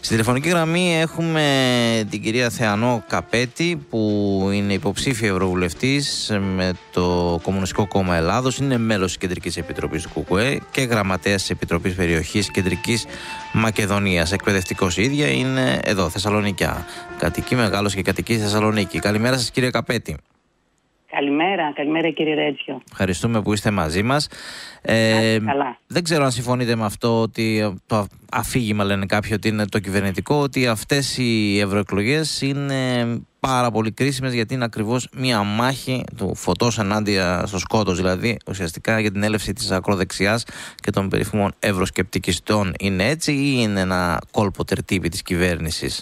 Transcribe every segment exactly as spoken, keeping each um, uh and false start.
Στη τηλεφωνική γραμμή έχουμε την κυρία Θεανό Καπέτη, που είναι υποψήφια ευρωβουλευτής με το Κομμουνιστικό Κόμμα Ελλάδος, είναι μέλος της Κεντρικής Επιτροπής του ΚΚΕ και γραμματέας της Επιτροπής Περιοχής Κεντρικής Μακεδονίας. Εκπαιδευτικός η ίδια, είναι εδώ, Θεσσαλονικιά. Κατοικεί, μεγάλος και κατοικεί στη Θεσσαλονίκη. Καλημέρα σας, κυρία Καπέτη. Καλημέρα, καλημέρα κύριε Ρέτσιο. Ευχαριστούμε που είστε μαζί μας. Ε, καλά. Δεν ξέρω αν συμφωνείτε με αυτό, ότι το αφήγημα, λένε κάποιοι, ότι είναι το κυβερνητικό, ότι αυτές οι ευρωεκλογές είναι πάρα πολύ κρίσιμες, γιατί είναι ακριβώς μία μάχη του φωτός ενάντια στο σκότος, δηλαδή ουσιαστικά για την έλευση της ακροδεξιάς και των περίφημων ευρωσκεπτικιστών. Είναι έτσι ή είναι ένα κόλπο τερτύπη της κυβέρνησης?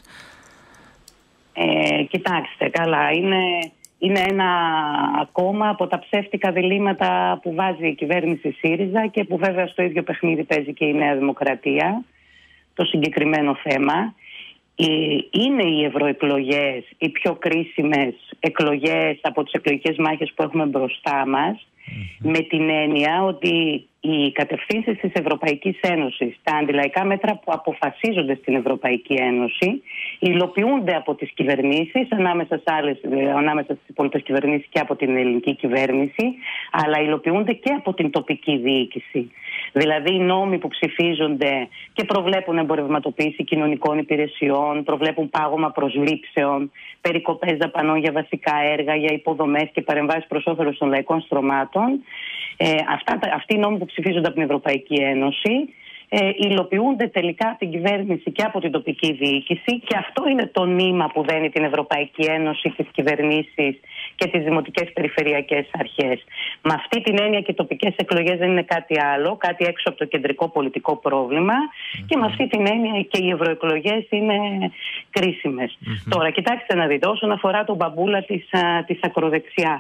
Ε, κοιτάξτε, καλά, είναι... Είναι ένα ακόμα από τα ψεύτικα διλήμματα που βάζει η κυβέρνηση ΣΥΡΙΖΑ και που βέβαια στο ίδιο παιχνίδι παίζει και η Νέα Δημοκρατία, το συγκεκριμένο θέμα. Είναι οι ευρωεκλογές οι πιο κρίσιμες εκλογές από τις εκλογικές μάχες που έχουμε μπροστά μας, mm-hmm. με την έννοια ότι οι κατευθύνσεις της Ευρωπαϊκής Ένωσης, τα αντιλαϊκά μέτρα που αποφασίζονται στην Ευρωπαϊκή Ένωση, υλοποιούνται από τις κυβερνήσεις, ανάμεσα, σε άλλες, ανάμεσα στις υπόλοιπες κυβερνήσεις και από την ελληνική κυβέρνηση, αλλά υλοποιούνται και από την τοπική διοίκηση. Δηλαδή οι νόμοι που ψηφίζονται και προβλέπουν εμπορευματοποίηση κοινωνικών υπηρεσιών, προβλέπουν πάγωμα προσλήψεων, περικοπές δαπανών για βασικά έργα, για υποδομές και παρεμβάσεις προς όφελος των λαϊκών στρωμάτων. Ε, αυτά, αυτοί οι νόμοι που ψηφίζονται από την Ευρωπαϊκή Ένωση ε, υλοποιούνται τελικά από την κυβέρνηση και από την τοπική διοίκηση, και αυτό είναι το νήμα που δένει την Ευρωπαϊκή Ένωση, τις κυβερνήσεις και τις δημοτικές περιφερειακές αρχές. Με αυτή την έννοια και οι τοπικές εκλογές δεν είναι κάτι άλλο, κάτι έξω από το κεντρικό πολιτικό πρόβλημα, mm-hmm. και με αυτή την έννοια και οι ευρωεκλογές είναι κρίσιμες. Mm-hmm. Τώρα, κοιτάξτε να δείτε, όσον αφορά τον μπαμπούλα της, της ακροδεξιάς.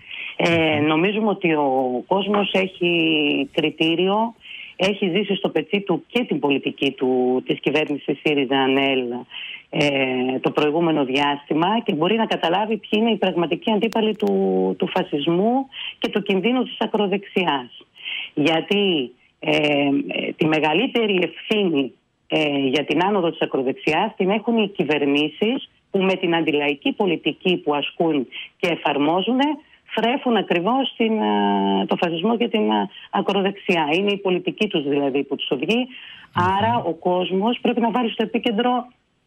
Ε, νομίζουμε ότι ο κόσμος έχει κριτήριο, έχει ζήσει στο πετσί του και την πολιτική του, της κυβέρνησης ΣΥΡΙΖΑ-ΑΝΕΛ ε, το προηγούμενο διάστημα, και μπορεί να καταλάβει ποιοι είναι οι πραγματικοί αντίπαλοι του, του φασισμού και του κινδύνου της ακροδεξιάς. Γιατί ε, τη μεγαλύτερη ευθύνη ε, για την άνοδο της ακροδεξιάς την έχουν οι κυβερνήσεις που με την αντιλαϊκή πολιτική που ασκούν και εφαρμόζουν φρέφουν ακριβώς την, το φασισμό και την ακροδεξιά. Είναι η πολιτική τους δηλαδή που τους οδηγεί. Mm-hmm. Άρα ο κόσμος πρέπει να βάλει στο επίκεντρο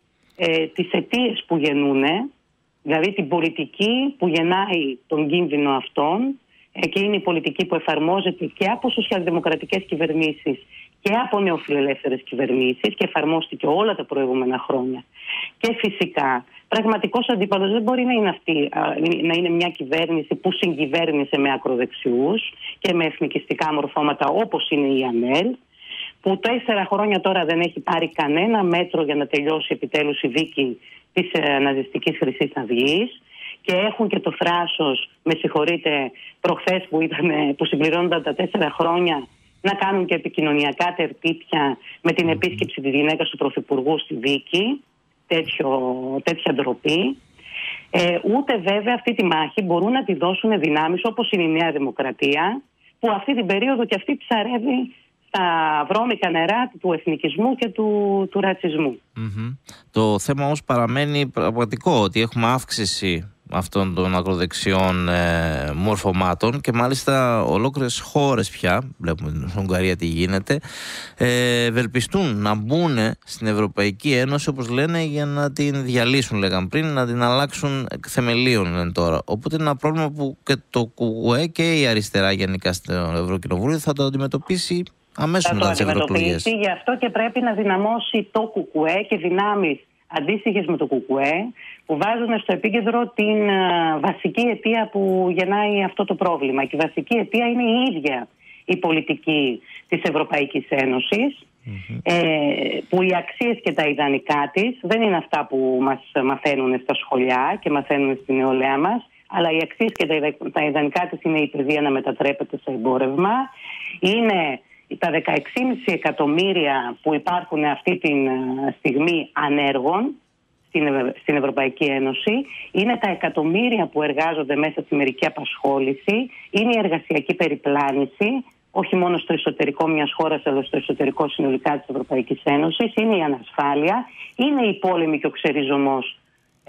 ε, τις αιτίες που γεννούν, δηλαδή την πολιτική που γεννάει τον κίνδυνο αυτόν, ε, και είναι η πολιτική που εφαρμόζεται και από σοσιαλδημοκρατικές κυβερνήσεις και από νεοφιλελεύθερες κυβερνήσεις και εφαρμόστηκε όλα τα προηγούμενα χρόνια. Και φυσικά πραγματικός αντίπαλος δεν μπορεί να είναι, αυτή, να είναι μια κυβέρνηση που συγκυβέρνησε με ακροδεξιούς και με εθνικιστικά μορφώματα όπως είναι η ΑΝΕΛ, που τέσσερα χρόνια τώρα δεν έχει πάρει κανένα μέτρο για να τελειώσει επιτέλους η δίκη της ναζιστικής Χρυσής Αυγής, και έχουν και το θράσος, με συγχωρείτε, προχθές που, ήταν, που συμπληρώνονταν τα τέσσερα χρόνια, να κάνουν και επικοινωνιακά τερτύπια με την επίσκεψη της γυναίκας του Πρωθυπουργού στη δίκη. Τέτοιο, τέτοια ντροπή. Ε, ούτε βέβαια αυτή τη μάχη μπορούν να τη δώσουν δυνάμεις όπως είναι η Νέα Δημοκρατία, που αυτή την περίοδο και αυτή ψαρεύει στα βρώμικα νερά του εθνικισμού και του, του ρατσισμού. Mm-hmm. Το θέμα όμως παραμένει πραγματικό, ότι έχουμε αύξηση αυτών των ακροδεξιών ε, μορφωμάτων, και μάλιστα ολόκληρες χώρες πια, βλέπουμε στην Ουγγαρία τι γίνεται, ε, ευελπιστούν να μπουν στην Ευρωπαϊκή Ένωση, όπως λένε, για να την διαλύσουν, λέγαν πριν, να την αλλάξουν εκ θεμελίων, λένε τώρα. Οπότε είναι ένα πρόβλημα που και το ΚΚΕ και η αριστερά γενικά στο Ευρωκοινοβούλιο θα το αντιμετωπίσει αμέσως μετά τις ευρωεκλογές. Γι' αυτό και πρέπει να δυναμώσει το ΚΚΕ και δυνάμεις αντίστοιχες με το ΚΚΕ, που βάζουν στο επίκεντρο την uh, βασική αιτία που γεννάει αυτό το πρόβλημα. Και η βασική αιτία είναι η ίδια η πολιτική της Ευρωπαϊκής Ένωσης, mm-hmm. ε, που οι αξίες και τα ιδανικά της δεν είναι αυτά που μας μαθαίνουν στα σχολιά και μαθαίνουν στην νεολαία μας, αλλά οι αξίες και τα ιδανικά της είναι η παιδεία να μετατρέπεται σε εμπόρευμα, είναι τα δεκαέξι κόμμα πέντε εκατομμύρια που υπάρχουν αυτή τη στιγμή ανέργων στην Ευρωπαϊκή Ένωση, είναι τα εκατομμύρια που εργάζονται μέσα στη μερική απασχόληση, είναι η εργασιακή περιπλάνηση, όχι μόνο στο εσωτερικό μιας χώρας, αλλά στο εσωτερικό συνολικά της Ευρωπαϊκής Ένωσης, είναι η ανασφάλεια, είναι η πόλεμη και ο ξεριζωμός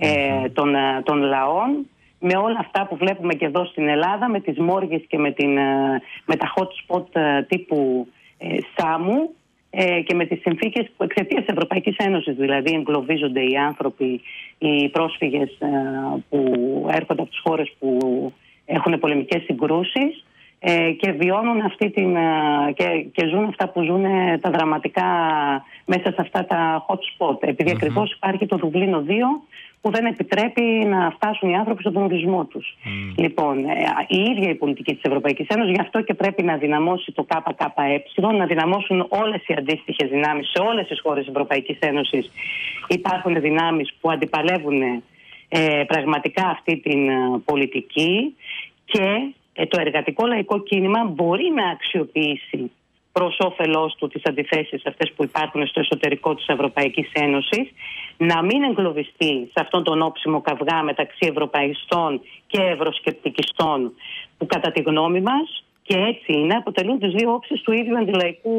ε, των, των λαών, με όλα αυτά που βλέπουμε και εδώ στην Ελλάδα, με τις μόργες και με, την, με τα hot spot τύπου ε, Σάμου, ε, και με τις συνθήκες που εξαιτίας της Ευρωπαϊκής Ένωσης δηλαδή εγκλωβίζονται οι άνθρωποι, οι πρόσφυγες ε, που έρχονται από τις χώρες που έχουν πολεμικές συγκρούσεις ε, και βιώνουν αυτή την, ε, και, και ζουν αυτά που ζουν ε, τα δραματικά μέσα σε αυτά τα hot spot. Επειδή mm-hmm. ακριβώς υπάρχει το Δουβλίνο δύο που δεν επιτρέπει να φτάσουν οι άνθρωποι στον ορισμό τους. Mm. Λοιπόν, ε, η ίδια η πολιτική της Ευρωπαϊκής Ένωσης, γι' αυτό και πρέπει να δυναμώσει το ΚΚΕ, να δυναμώσουν όλες οι αντίστοιχες δυνάμεις σε όλες τις χώρες της Ευρωπαϊκής Ένωσης. Υπάρχουν δυνάμεις που αντιπαλεύουν ε, πραγματικά αυτή την ε, πολιτική και ε, το εργατικό λαϊκό κίνημα μπορεί να αξιοποιήσει προς όφελός του τις αντιθέσεις αυτές που υπάρχουν στο εσωτερικό της Ευρωπαϊκής Ένωσης, να μην εγκλωβιστεί σε αυτόν τον όψιμο καυγά μεταξύ ευρωπαϊστών και ευρωσκεπτικιστών που κατά τη γνώμη μας, και έτσι είναι, αποτελούν τις δύο όψεις του ίδιου αντιλαϊκού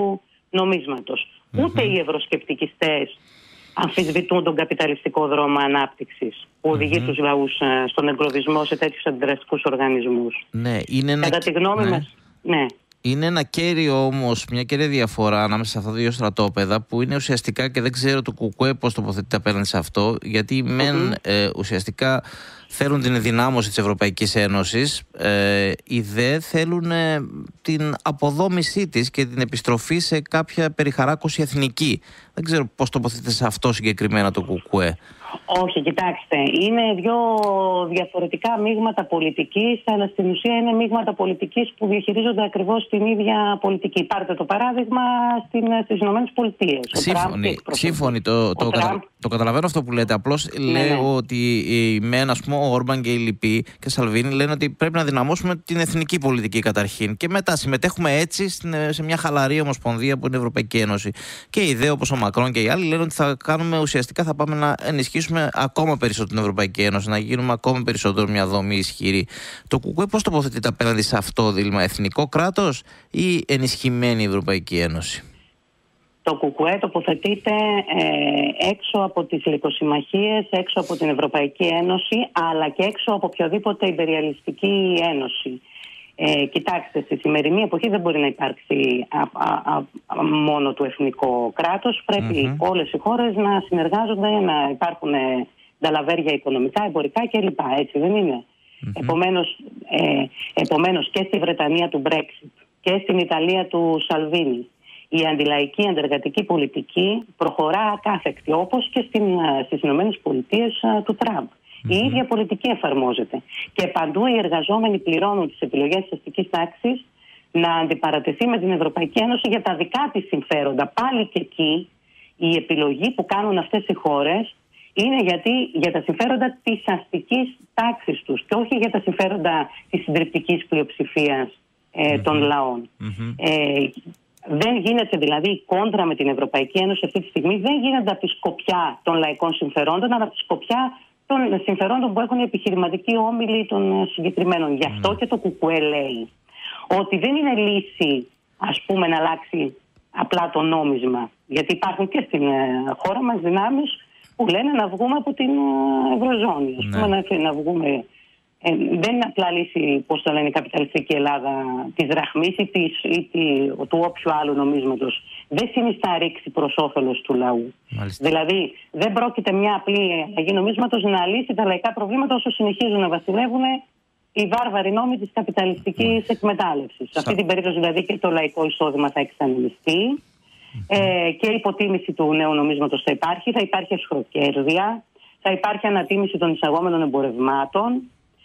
νομίσματος. Mm-hmm. Ούτε οι ευρωσκεπτικιστές αμφισβητούν τον καπιταλιστικό δρόμο ανάπτυξης που οδηγεί mm-hmm. τους λαούς στον εγκλωβισμό σε τέτοιους αντιδραστικούς οργανισμούς. Ναι, είναι ένα... Κατά τη γνώμη ναι. μας, ναι. Είναι ένα κέριο όμως, μια κέρια διαφορά ανάμεσα σε αυτά τα δύο στρατόπεδα που είναι ουσιαστικά, και δεν ξέρω το ΚΚΕ πώς τοποθετείται απέναντι σε αυτό, γιατί mm-hmm. μεν ε, ουσιαστικά θέλουν την ενδυνάμωση της Ευρωπαϊκής Ένωσης, ε, οι δε θέλουν ε, την αποδόμησή της και την επιστροφή σε κάποια περιχαράκωση εθνική. Δεν ξέρω πώς τοποθετείται σε αυτό συγκεκριμένα το ΚΚΕ. Όχι, κοιτάξτε, είναι δύο διαφορετικά μείγματα πολιτικής, αλλά στην ουσία είναι μείγματα πολιτικής που διαχειρίζονται ακριβώς την ίδια πολιτική. Πάρτε το παράδειγμα στις Ηνωμένες Πολιτείες. Σύμφωνοι, σύμφωνοι το, το, κατα... το καταλαβαίνω αυτό που λέτε. Απλώς ναι, λέω ναι. ότι οι μεν, ας πούμε, ο Όρμπαν και οι λοιποί και Σαλβίνη λένε ότι πρέπει να δυναμώσουμε την εθνική πολιτική καταρχήν και μετά συμμετέχουμε έτσι σε μια χαλαρή ομοσπονδία που είναι η Ευρωπαϊκή Ένωση. Και οι ιδέες όπως ο Μακρόν και οι άλλοι λένε ότι θα κάνουμε ουσιαστικά, θα πάμε να ενισχύσουμε ακόμα περισσότερο την Ευρωπαϊκή Ένωση, να γίνουμε ακόμα περισσότερο μια δομή ισχυρή. Το ΚΚΕ πώς τοποθετείται απέναντι σε αυτό δίλημμα, εθνικό κράτος ή ενισχυμένη Ευρωπαϊκή Ένωση? Το ΚΚΕ τοποθετείται ε, έξω από τις λικοσυμμαχίες, έξω από την Ευρωπαϊκή Ένωση, αλλά και έξω από οποιαδήποτε υπεριαλιστική ένωση. Ε, κοιτάξτε, στη σημερινή εποχή δεν μπορεί να υπάρξει α, α, α, μόνο το εθνικό κράτος. Πρέπει mm-hmm. όλες οι χώρες να συνεργάζονται, να υπάρχουν νταλαβέρια οικονομικά, εμπορικά κλπ. Έτσι δεν είναι? Mm-hmm. Επομένως, ε, επομένως και στη Βρετανία του Brexit και στην Ιταλία του Σαλβίνη η αντιλαϊκή αντεργατική πολιτική προχωρά ακάθεκτη, όπως και στην, στις Ηνωμένες Πολιτείες του Τραμπ. Mm-hmm. Η ίδια πολιτική εφαρμόζεται. Και παντού οι εργαζόμενοι πληρώνουν τις επιλογές της αστικής τάξης να αντιπαρατεθεί με την Ευρωπαϊκή Ένωση για τα δικά της συμφέροντα. Πάλι και εκεί η επιλογή που κάνουν αυτές οι χώρες είναι γιατί για τα συμφέροντα της αστικής τάξης τους και όχι για τα συμφέροντα της συντριπτικής πλειοψηφίας ε, mm-hmm. των λαών. Mm-hmm. Ε, δεν γίνεται δηλαδή η κόντρα με την Ευρωπαϊκή Ένωση αυτή τη στιγμή, δεν γίνεται από τη σκοπιά των λαϊκών συμφερόντων, αλλά από τη σκοπιά των συμφερόντων που έχουν οι επιχειρηματικοί όμιλοι των συγκεκριμένων. Γι' αυτό mm. και το ΚΚΕ λέει ότι δεν είναι λύση, ας πούμε, να αλλάξει απλά το νόμισμα. Γιατί υπάρχουν και στην χώρα μας δυνάμεις που λένε να βγούμε από την Ευρωζώνη. Ας πούμε, να, να βγούμε. Ε, δεν είναι απλά λύση, πώς το λένε, η καπιταλιστική Ελλάδα της δραχμής ή, της, ή τη, του όποιου άλλου νομίσματος. Δεν συνιστά ρήξη προς όφελος του λαού. Μάλιστα. Δηλαδή, δεν πρόκειται μια απλή αλλαγή νομίσματος να λύσει τα λαϊκά προβλήματα όσο συνεχίζουν να βασιλεύουν οι βάρβαροι νόμοι της καπιταλιστικής εκμετάλλευσης. Σε αυτή την περίπτωση, δηλαδή, και το λαϊκό εισόδημα θα εξανεμιστεί ε, και η υποτίμηση του νέου νομίσματος θα υπάρχει, θα υπάρχει αισχροκέρδεια, θα υπάρχει ανατίμηση των εισαγόμενων εμπορευμάτων.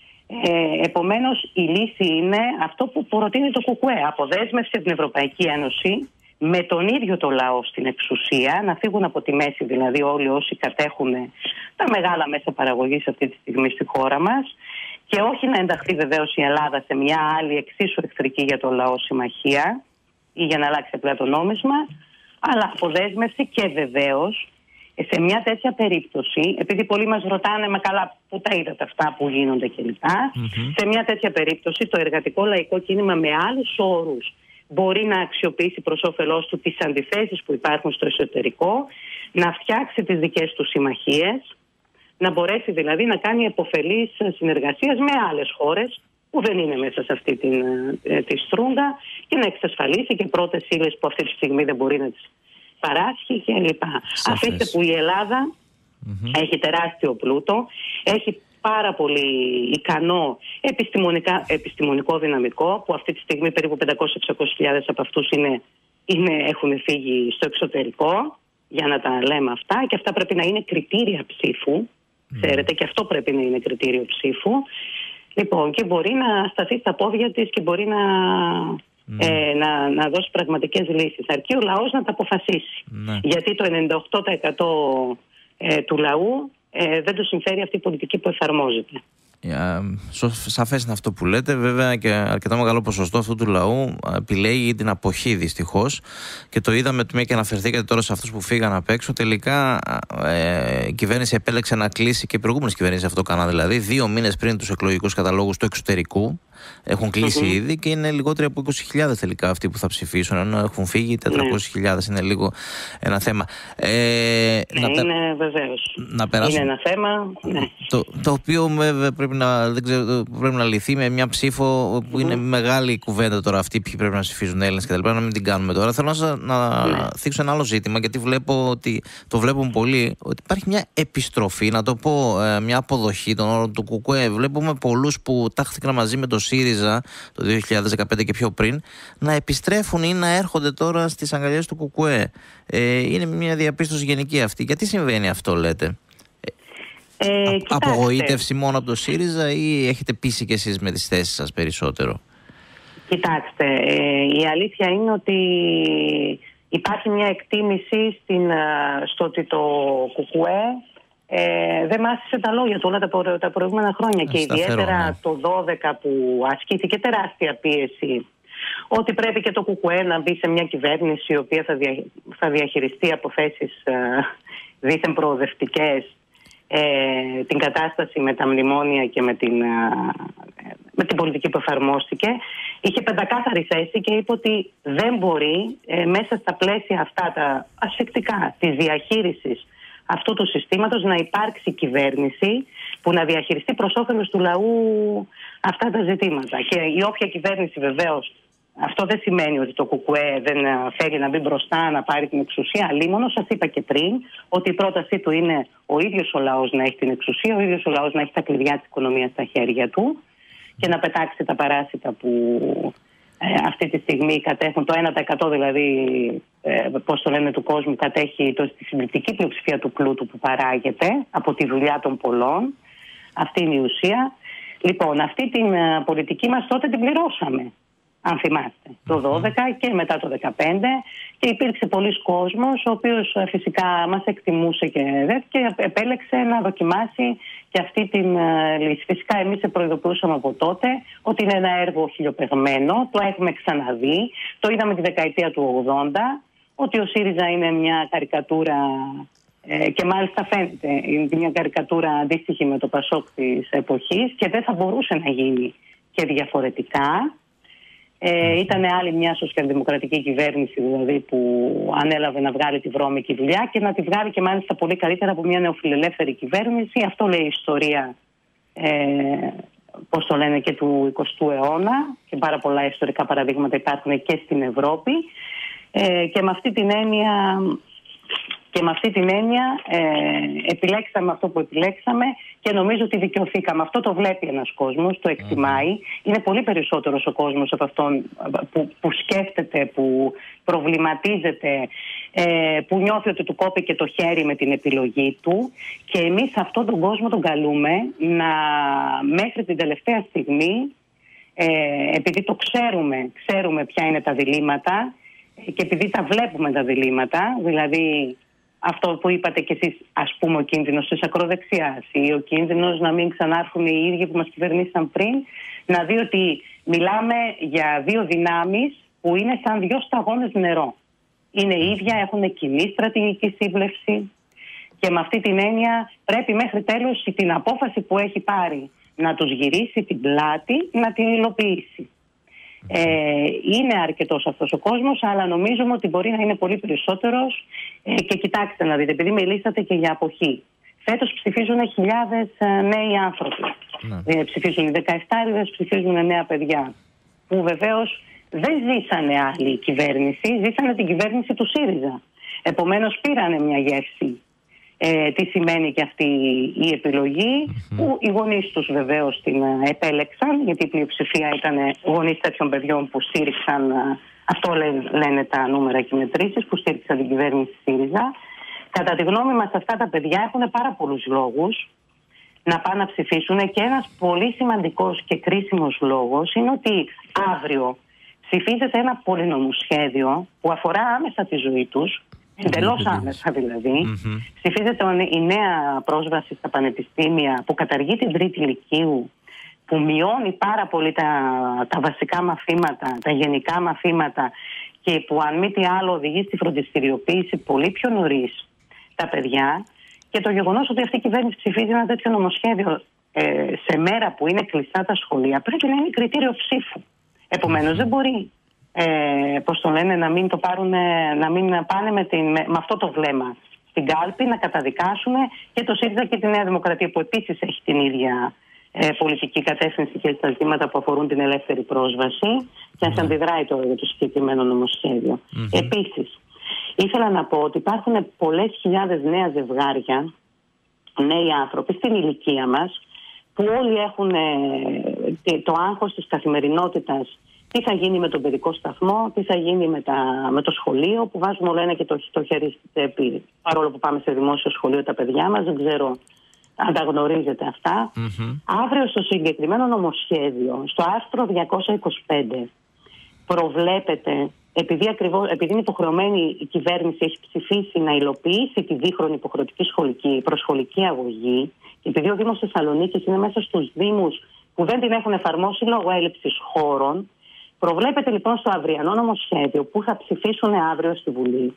Ε, επομένως, η λύση είναι αυτό που προτείνει το ΚΚΕ. Αποδέσμευση από την Ευρωπαϊκή Ένωση με τον ίδιο το λαό στην εξουσία, να φύγουν από τη μέση δηλαδή όλοι όσοι κατέχουν τα μεγάλα μέσα παραγωγής αυτή τη στιγμή στη χώρα μας, και όχι να ενταχθεί βεβαίως η Ελλάδα σε μια άλλη εξίσου εχθρική για το λαό συμμαχία ή για να αλλάξει απλά το νόμισμα, αλλά αποδέσμευση. Και βεβαίως σε μια τέτοια περίπτωση, επειδή πολλοί μας ρωτάνε μα καλά που τα είδατε αυτά που γίνονται κλπ. Mm-hmm. Σε μια τέτοια περίπτωση το εργατικό λαϊκό κίνημα με άλλους όρους, μπορεί να αξιοποιήσει προς όφελός του τις αντιθέσεις που υπάρχουν στο εσωτερικό, να φτιάξει τις δικές του συμμαχίες, να μπορέσει δηλαδή να κάνει επωφελής συνεργασίας με άλλες χώρες που δεν είναι μέσα σε αυτή την, ε, τη στρούγκα και να εξασφαλίσει και πρώτες ύλες που αυτή τη στιγμή δεν μπορεί να τις παράσχει κλπ. Αφήστε που η Ελλάδα mm-hmm. έχει τεράστιο πλούτο, έχει πάρα πολύ ικανό επιστημονικά, επιστημονικό δυναμικό, που αυτή τη στιγμή περίπου πεντακόσιες με εξακόσιες χιλιάδες από αυτούς είναι, είναι, έχουν φύγει στο εξωτερικό, για να τα λέμε αυτά, και αυτά πρέπει να είναι κριτήρια ψήφου, mm. ξέρετε, και αυτό πρέπει να είναι κριτήριο ψήφου. Λοιπόν, και μπορεί να σταθεί στα πόδια της και μπορεί να, mm. ε, να, να δώσει πραγματικές λύσεις. Αρκεί ο λαός να τα αποφασίσει. Mm. Γιατί το ενενήντα οκτώ τοις εκατό ε, του λαού ε, δεν του συμφέρει αυτή η πολιτική που εφαρμόζεται. Σαφές είναι αυτό που λέτε. Βέβαια και αρκετά μεγάλο ποσοστό αυτού του λαού επιλέγει την αποχή, δυστυχώς, και το είδαμε, μια και αναφερθήκατε τώρα σε αυτούς που φύγαν απ' έξω. Τελικά ε, η κυβέρνηση επέλεξε να κλείσει, και οι προηγούμενες κυβερνήσεις αυτό κάναν, δηλαδή δύο μήνες πριν τους εκλογικούς καταλόγους του εξωτερικού. Έχουν κλείσει mm-hmm. ήδη και είναι λιγότεροι από είκοσι χιλιάδες τελικά αυτοί που θα ψηφίσουν, ενώ έχουν φύγει τετρακόσιες χιλιάδες. Mm. Είναι λίγο ένα θέμα. Ε, ναι, να, είναι βεβαίως. Να περάσουμε. Είναι ένα θέμα. Ναι. Το, το οποίο βέβαια πρέπει να, δεν ξέρω, πρέπει να λυθεί με μια ψήφο που mm-hmm. είναι μεγάλη κουβέντα τώρα αυτή, ποιοι πρέπει να ψηφίζουν Έλληνες και τα λοιπά, να μην την κάνουμε τώρα. Θέλω να, να ναι. θίξω ένα άλλο ζήτημα, γιατί βλέπω ότι το βλέπουν πολλοί, ότι υπάρχει μια επιστροφή, να το πω, μια αποδοχή των όρων του ΚΚΕ. Βλέπουμε πολλούς που τάχθηκαν μαζί με το ΣΥΡΙΖΑ το δύο χιλιάδες δεκαπέντε και πιο πριν να επιστρέφουν ή να έρχονται τώρα στις αγκαλιές του ΚΚΕ. Ε, είναι μια διαπίστωση γενική αυτή. Γιατί συμβαίνει αυτό, λέτε? Ε, Α, απογοήτευση μόνο από το ΣΥΡΙΖΑ ή έχετε πείσει κι εσείς με τις θέσεις σας περισσότερο? Κοιτάξτε, ε, η αλήθεια είναι ότι υπάρχει μια εκτίμηση στην, στο ότι το ΚΚΕ Ε, δεν μάθησε τα λόγια του όλα τα, προ, τα προηγούμενα χρόνια. Και ιδιαίτερα ναι. το δώδεκα που ασκήθηκε τεράστια πίεση ότι πρέπει και το ΚΚΕ να μπει σε μια κυβέρνηση η οποία θα, δια, θα διαχειριστεί από θέσεις ε, δίθεν προοδευτικές ε, την κατάσταση με τα μνημόνια και με την, ε, με την πολιτική που εφαρμόστηκε. Είχε πεντακάθαρη θέση και είπε ότι δεν μπορεί ε, μέσα στα πλαίσια αυτά τα ασφικτικά της διαχείρισης αυτού του συστήματος να υπάρξει κυβέρνηση που να διαχειριστεί προς όφελος του λαού αυτά τα ζητήματα. Και η όποια κυβέρνηση, βεβαίως, αυτό δεν σημαίνει ότι το ΚΚΕ δεν θέλει να μπει μπροστά, να πάρει την εξουσία. Αλλήμωνο, σας είπα και πριν, ότι η πρότασή του είναι ο ίδιος ο λαός να έχει την εξουσία, ο ίδιος ο λαός να έχει τα κλειδιά της οικονομίας στα χέρια του και να πετάξει τα παράσιτα που ε, αυτή τη στιγμή κατέχουν. Το ένα τοις εκατό δηλαδή, ε, πώς το λένε, του κόσμου κατέχει το, τη συμπληκτική πλειοψηφία του πλούτου που παράγεται από τη δουλειά των πολλών. Αυτή είναι η ουσία. Λοιπόν, αυτή την ε, πολιτική μας τότε την πληρώσαμε, αν θυμάστε, το δώδεκα και μετά το δεκαπέντε, και υπήρξε πολλής κόσμος ο οποίος φυσικά μας εκτιμούσε και, και επέλεξε να δοκιμάσει και αυτή την uh, λύση. Φυσικά εμείς προειδοποιούσαμε από τότε ότι είναι ένα έργο χιλιοπεγμένο, το έχουμε ξαναδεί, το είδαμε τη δεκαετία του ογδόντα, ότι ο ΣΥΡΙΖΑ είναι μια καρικατούρα ε, και μάλιστα φαίνεται είναι μια καρικατούρα αντίστοιχη με το ΠΑΣΟΚ της εποχής και δεν θα μπορούσε να γίνει και διαφορετικά. Ε, ήταν άλλη μια σοσιαλδημοκρατική κυβέρνηση δηλαδή που ανέλαβε να βγάλει τη βρώμικη δουλειά και να τη βγάλει και μάλιστα πολύ καλύτερα από μια νεοφιλελεύθερη κυβέρνηση. Αυτό λέει η ιστορία, ε, πώς το λένε, και του εικοστού αιώνα, και πάρα πολλά ιστορικά παραδείγματα υπάρχουν και στην Ευρώπη, ε, και με αυτή την έννοια... Και με αυτή την έννοια ε, επιλέξαμε αυτό που επιλέξαμε και νομίζω ότι δικαιωθήκαμε. Αυτό το βλέπει ένας κόσμος, το εκτιμάει. Είναι πολύ περισσότερος ο κόσμος από αυτόν που, που σκέφτεται, που προβληματίζεται, ε, που νιώθει ότι του κόπηκε το χέρι με την επιλογή του. Και εμείς αυτόν τον κόσμο τον καλούμε να μέχρι την τελευταία στιγμή, ε, επειδή το ξέρουμε, ξέρουμε ποια είναι τα διλήμματα και επειδή τα βλέπουμε τα διλήμματα, δηλαδή... Αυτό που είπατε κι εσείς, ας πούμε, ο κίνδυνος της ακροδεξιάς ή ο κίνδυνος να μην ξανάρχουν οι ίδιοι που μας κυβερνήσαν πριν, να δει ότι μιλάμε για δύο δυνάμεις που είναι σαν δύο σταγόνες νερό. Είναι ίδια, έχουν κοινή στρατηγική σύμπλευση και με αυτή την έννοια πρέπει μέχρι τέλος την απόφαση που έχει πάρει να τους γυρίσει την πλάτη να την υλοποιήσει. Ε, είναι αρκετός αυτός ο κόσμος, αλλά νομίζουμε ότι μπορεί να είναι πολύ περισσότερος. Ε, και κοιτάξτε να δείτε, επειδή μιλήσατε και για αποχή. Φέτος ψηφίζουν χιλιάδες νέοι άνθρωποι. Ναι. Ε, ψηφίζουν οι δεκαεφτάριδες, ψηφίζουν νέα παιδιά. Που βεβαίως δεν ζήσανε άλλη κυβέρνηση, ζήσανε την κυβέρνηση του ΣΥΡΙΖΑ. Επομένως πήρανε μια γεύση. Ε, τι σημαίνει και αυτή η επιλογή, mm-hmm. που οι γονείς τους βεβαίως την επέλεξαν, γιατί η πλειοψηφία ήταν γονείς τέτοιων παιδιών που στήριξαν, αυτό λένε τα νούμερα και μετρήσεις, που στήριξαν την κυβέρνηση ΣΥΡΙΖΑ. Κατά τη γνώμη μας αυτά τα παιδιά έχουν πάρα πολλούς λόγους να πάνε να ψηφίσουν, και ένας πολύ σημαντικός και κρίσιμος λόγος είναι ότι αύριο ψηφίζεται ένα πολυνομοσχέδιο που αφορά άμεσα τη ζωή τους, εντελώς άμεσα δηλαδή. Mm-hmm. Ψηφίζεται η νέα πρόσβαση στα πανεπιστήμια που καταργεί την τρίτη λυκείου, που μειώνει πάρα πολύ τα, τα βασικά μαθήματα, τα γενικά μαθήματα, και που αν μη τι άλλο οδηγεί στη φροντιστηριοποίηση πολύ πιο νωρίς τα παιδιά. Και το γεγονός ότι αυτή η κυβέρνηση ψηφίζει ένα τέτοιο νομοσχέδιο ε, σε μέρα που είναι κλειστά τα σχολεία, πρέπει να είναι κριτήριο ψήφου. Επομένως, mm-hmm. δεν μπορεί ε, πώς το λένε, να μην το πάρουν, να μην πάνε με, την, με, με αυτό το βλέμμα στην κάλπη, να καταδικάσουν και το ΣΥΡΙΖΑ και τη Νέα Δημοκρατία, που επίσης έχει την ίδια ε, πολιτική κατεύθυνση και στα ζητήματα που αφορούν την ελεύθερη πρόσβαση, και ας mm-hmm. αντιδράει τώρα για το συγκεκριμένο νομοσχέδιο. Mm-hmm. Επίσης, ήθελα να πω ότι υπάρχουν πολλές χιλιάδες νέα ζευγάρια, νέοι άνθρωποι στην ηλικία μας, που όλοι έχουν ε, το άγχος της καθημερινότητας. Τι θα γίνει με τον παιδικό σταθμό, τι θα γίνει με, τα, με το σχολείο, που βάζουμε όλο ένα και το, το χέρι στη τσέπη, παρόλο που πάμε σε δημόσιο σχολείο τα παιδιά μας. Δεν ξέρω αν τα γνωρίζετε αυτά. Mm-hmm. Αύριο στο συγκεκριμένο νομοσχέδιο, στο άρθρο διακόσια είκοσι πέντε, προβλέπεται, επειδή, ακριβώς, επειδή είναι υποχρεωμένη η κυβέρνηση, έχει ψηφίσει να υλοποιήσει τη δίχρονη υποχρεωτική σχολική, προσχολική αγωγή, και επειδή ο Δήμος Θεσσαλονίκης είναι μέσα στους δήμους που δεν την έχουν εφαρμόσει λόγω έλλειψης χώρων, προβλέπεται λοιπόν στο αυριανό νομοσχέδιο που θα ψηφίσουν αύριο στη Βουλή,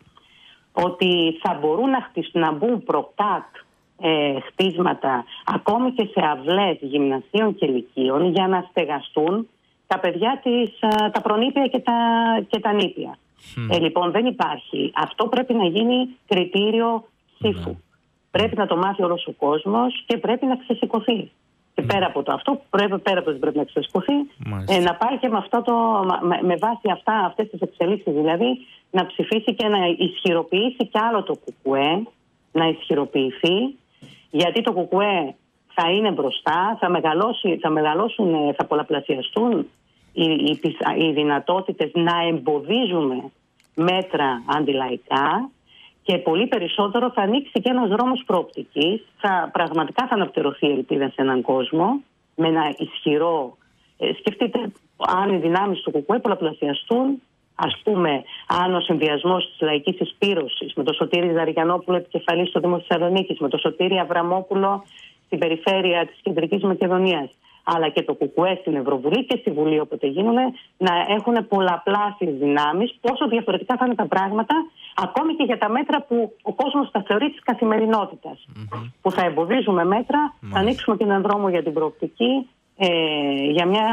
ότι θα μπορούν να, χτίσουν, να μπουν προκάτ ε, χτίσματα ακόμη και σε αυλές γυμνασίων και λυκείων, για να στεγαστούν τα παιδιά της, τα προνήπια και τα, και τα νήπια. Mm. Ε, λοιπόν, δεν υπάρχει. Αυτό πρέπει να γίνει κριτήριο ψήφου. Mm. Πρέπει να το μάθει όλος ο κόσμος και πρέπει να ξεσηκωθεί. Και πέρα από το αυτό, πρέπει, πέρα από το ότι πρέπει να ξεσηκωθεί, ε, να πάει και με, αυτό το, με, με βάση αυτά, αυτές τις εξελίξεις, δηλαδή να ψηφίσει και να ισχυροποιήσει κι άλλο το ΚΚΕ, να ισχυροποιηθεί, γιατί το ΚΚΕ θα είναι μπροστά, θα, μεγαλώσει, θα μεγαλώσουν, θα πολλαπλασιαστούν οι, οι, οι δυνατότητες να εμποδίζουμε μέτρα αντιλαϊκά, και πολύ περισσότερο θα ανοίξει και ένας δρόμος προοπτικής. Θα, πραγματικά θα αναπτερωθεί η ελπίδα σε έναν κόσμο με ένα ισχυρό. Ε, σκεφτείτε, αν οι δυνάμεις του ΚΚΕ πολλαπλασιαστούν, ας πούμε, αν ο συνδυασμός της λαϊκής εισπύρωσης με το Σωτήρη Ζαριανόπουλο επικεφαλής στο Δήμο Θεσσαλονίκης, με το Σωτήρη Αβραμόπουλο στην περιφέρεια της Κεντρικής Μακεδονίας, αλλά και το ΚΚΕ στην Ευρωβουλή και στη Βουλή όποτε γίνουν, να έχουν πολλαπλάσιες δυνάμεις, πόσο διαφορετικά θα είναι τα πράγματα, ακόμη και για τα μέτρα που ο κόσμος τα θεωρεί της καθημερινότητας. Mm-hmm. Που θα εμποδίζουμε μέτρα, mm-hmm. θα ανοίξουμε και έναν δρόμο για την προοπτική, ε, για μια,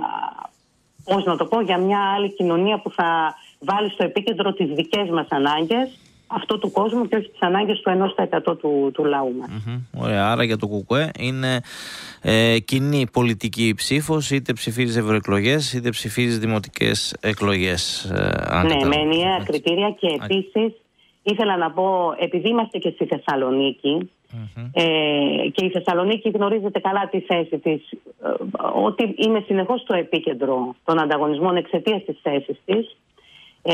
πώς να το πω, για μια άλλη κοινωνία που θα βάλει στο επίκεντρο τις δικές μας ανάγκες, αυτό του κόσμου, και όχι τις ανάγκες του ενός τοις εκατό του, του λαού μας. Mm-hmm. Ωραία, άρα για το ΚΚΕ είναι ε, κοινή πολιτική ψήφος, είτε ψηφίζεις ευρωεκλογές είτε ψηφίζεις δημοτικές εκλογές. Ε, ναι, με ενιαία κριτήρια. Και επίσης ήθελα να πω, επειδή είμαστε και στη Θεσσαλονίκη, mm-hmm. ε, και η Θεσσαλονίκη γνωρίζετε καλά τη θέση της, ε, ότι είναι συνεχώς στο επίκεντρο των ανταγωνισμών εξαιτίας της θέσης της. Ε,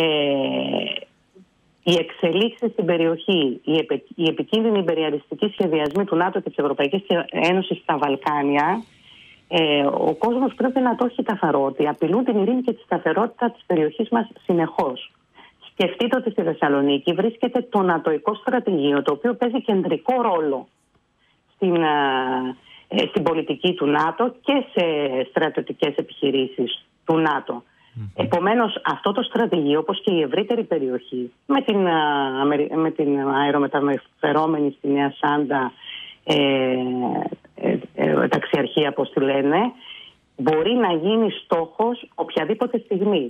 Οι εξελίξεις στην περιοχή, οι, επε, οι επικίνδυνοι υπεριαλιστικοί σχεδιασμοί του ΝΑΤΟ και της Ευρωπαϊκής Ένωσης στα Βαλκάνια, ε, ο κόσμος πρέπει να το έχει καθαρό, ότι απειλούν την ειρήνη και τη σταθερότητα της περιοχής μας συνεχώς. Σκεφτείτε ότι στη Θεσσαλονίκη βρίσκεται το νατοϊκό στρατηγείο, το οποίο παίζει κεντρικό ρόλο στην, ε, στην πολιτική του ΝΑΤΟ και σε στρατιωτικές επιχειρήσεις του ΝΑΤΟ. Mm-hmm. Επομένως, αυτό το στρατηγείο, όπως και η ευρύτερη περιοχή, με την, με την αερομεταφερόμενη στη Νέα Σάντα ε, ε, ε, ταξιαρχία, όπως τη λένε, μπορεί να γίνει στόχος οποιαδήποτε στιγμή.